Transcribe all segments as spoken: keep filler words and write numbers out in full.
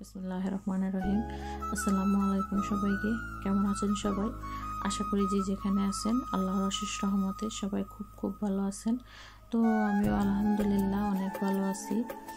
বিসমিল্লাহির রহমানির রহিম। আসসালামু আলাইকুম সবাইকে। কেমন আছেন সবাই? আশা করি যে যেখানে আছেন আল্লাহর অশেষ রহমতে সবাই খুব খুব ভালো আছেন। তো আমিও আলহামদুলিল্লাহ অনেক ভালো আছি।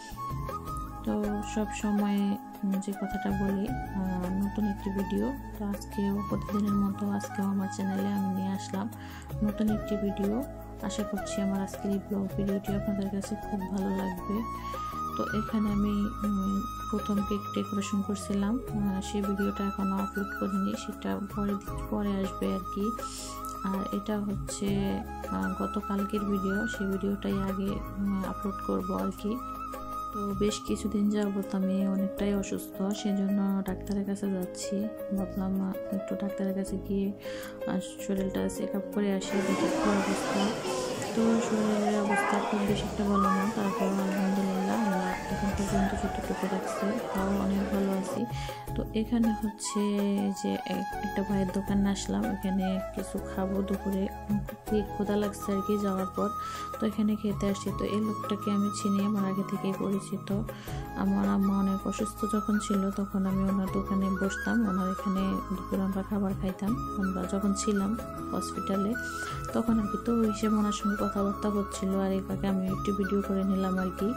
তো সব সময় যে কথাটা বলি, নতুন একটি ভিডিও। তো আজকেও প্রতিদিনের মতো আজকেও আমার চ্যানেলে আমি নিয়ে আসলাম নতুন একটি ভিডিও। আশা করছি আমার আজকের এই ব্লগ ভিডিওটি আপনাদের কাছে খুব ভালো লাগবে। তো এখানে আমি প্রথম কেক ডেকোরেশন করছিলাম, সেই ভিডিওটা এখনো আপলোড করিনি, সেটা পরে পরে আসবে আর কি। আর এটা হচ্ছে গতকালকের ভিডিও, সেই ভিডিওটাই আগে আপলোড করব আর কি। তো বেশ কিছুদিন যাবত আমি অনেকটাই অসুস্থ, সেজন্য ডাক্তারের কাছে যাচ্ছি। ভাবলাম একটু ডাক্তারের কাছে গিয়ে শরীরটা চেক আপ করে আসি, দেখি কি অবস্থা। তো শরীরের অবস্থা খুব বেশি একটা ভালো না, তারপর আলহামদুলিল্লাহ আল্লাহ এখন পর্যন্ত যতটুকু রাখছে তাও অনেক ভালো আছি। তো এখানে হচ্ছে যে একটা ভাইয়ের দোকানে আসলাম, এখানে কিছু খাবো দুপুরে, খুবই ক্ষুধা লাগছে আর কি যাওয়ার পর। তো এখানে খেতে আসছি। তো এই লোকটাকে আমি চিনি, আমার আগে থেকেই পরিচিত। আমার আম্মা অনেক অসুস্থ যখন ছিল তখন আমি ওনার দোকানে বসতাম, ওনার এখানে দুপুরে আমরা খাবার খাইতাম আমরা যখন ছিলাম হসপিটালে তখন আর কি। তো ওই হিসেবে ওনার সঙ্গে কথাবার্তা হচ্ছিল আর এটাকে আমি একটু ভিডিও করে নিলাম আর কি।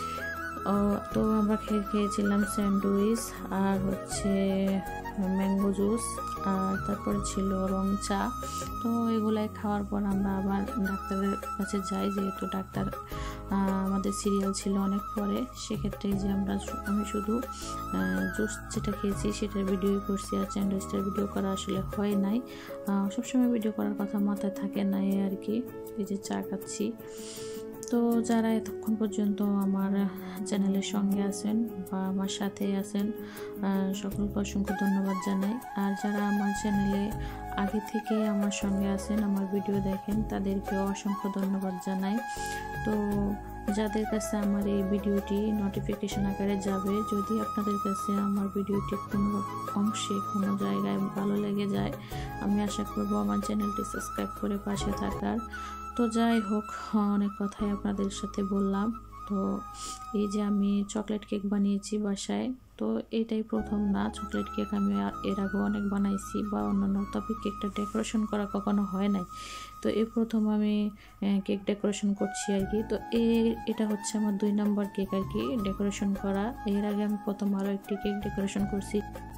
তো আমরা খেয়ে খেয়েছিলাম স্যান্ডউইচ আর হচ্ছে ম্যাঙ্গো জুস, আর তারপরে ছিল রং চা। তো এগুলাই খাওয়ার পর আমরা আবার ডাক্তারের কাছে যাই, যেহেতু ডাক্তার আমাদের সিরিয়াল ছিল অনেক পরে। সেক্ষেত্রে যে আমরা আমি শুধু জুস যেটা খেয়েছি সেটার ভিডিও করছি, আর স্যান্ডউইচটার ভিডিও করা আসলে হয় নাই। সবসময় ভিডিও করার কথা মাথায় থাকে নাই আর কি। এই যে চা খাচ্ছি। তো যারা এতক্ষণ পর্যন্ত আমার চ্যানেলের সঙ্গে আছেন বা আমার সাথে আছেন সকলকে অসংখ্য ধন্যবাদ জানাই। আর যারা আমার চ্যানেলে আগে থেকে আমার সঙ্গে আছেন, আমার ভিডিও দেখেন, তাদেরকেও অসংখ্য ধন্যবাদ জানাই। তো যাদের কাছে আমার এই ভিডিওটি নোটিফিকেশন আকারে যাবে, যদি আপনাদের কাছে আমার ভিডিওটি কোনো অংশে কোনো জায়গায় ভালো লেগে যায়, আমি আশা করব আমার চ্যানেলটি সাবস্ক্রাইব করে পাশে থাকার। তো যাই হোক, অনেক কথাই আপনাদের সাথে বললাম। তো এই যে আমি চকলেট কেক বানিয়েছি বাসায়। তো এটাই প্রথম না, চকলেট কেক আমি এর আগে অনেক বানাইছি বা অন্যান্য, তবে কেকটা ডেকোরেশন করা কখনো হয় নাই। তো এই প্রথম আমি কেক ডেকোরেশন করছি আর কি। তো এটা হচ্ছে আমার দুই নম্বর কেক আর কি ডেকোরেশন করা। এর আগে আমি প্রথম আরও একটি কেক ডেকোরেশন করছি।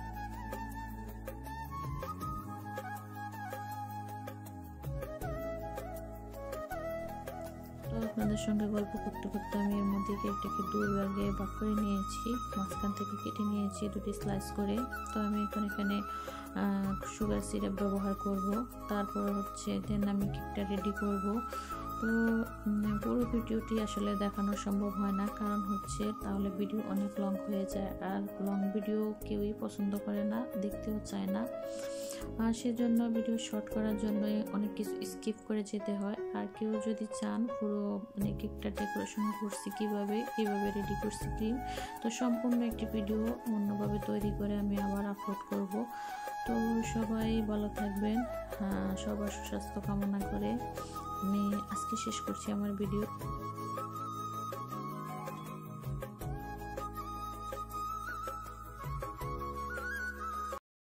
তো আপনাদের সঙ্গে গল্প করতে করতে আমি এর মধ্যে কেকটাকে দুই ভাগে ভাগ করে নিয়েছি, মাঝখান থেকে কেটে নিয়েছি দুটি স্লাইস করে। তো আমি এখন এখানে সুগার সিরাপ ব্যবহার করব, তারপর হচ্ছে দেন আমি কেকটা রেডি করব। তো পুরো ভিডিওটি আসলে দেখানো সম্ভব হয় না, কারণ হচ্ছে তাহলে ভিডিও অনেক লং হয়ে যায়, আর লং ভিডিও কেউই পছন্দ করে না, দেখতেও চায় না। আর সেজন্য ভিডিও শর্ট করার জন্য অনেক কিছু স্কিপ করে যেতে হয়। আর কেউ যদি চান পুরো মানে কেকটা ডেকোরেশন করছি কীভাবে কীভাবে রেডি করছি ক্রিম, তো সম্পূর্ণ একটি ভিডিও অন্যভাবে তৈরি করে আমি আবার আপলোড করব। তো সবাই ভালো থাকবেন, সবার সুস্বাস্থ্য কামনা করে আমি আজকে শেষ করছি আমার ভিডিও।